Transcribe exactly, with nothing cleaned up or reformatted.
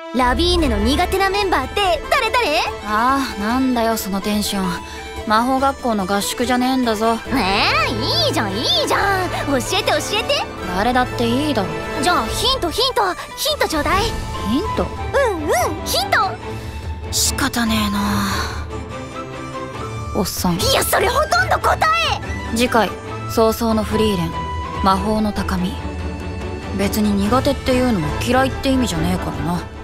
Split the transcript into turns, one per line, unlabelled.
ラビーネの苦手なメンバーって誰誰？
ああ、なんだよそのテンション。魔法学校の合宿じゃねえんだぞ。
ねえ、いいじゃんいいじゃん、教えて教えて。
誰だっていいだろ。
じゃあヒントヒントヒントちょうだい。
ヒント？
うんうんヒント。
仕方ねえなおっさん。
いやそれほとんど答え。
次回早々のフリーレン魔法の高み。別に苦手っていうのも嫌いって意味じゃねえからな。